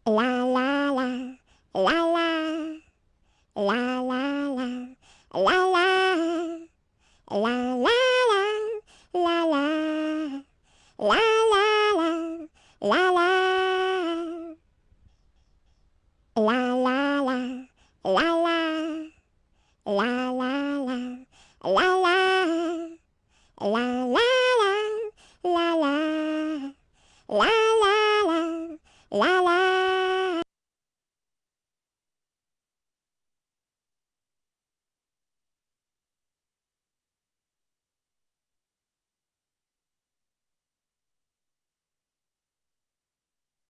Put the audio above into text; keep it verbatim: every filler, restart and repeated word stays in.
La la la, la la, la la la, la la, la la la, la la, la la la, la la. La la la, la la, la la la, la la, la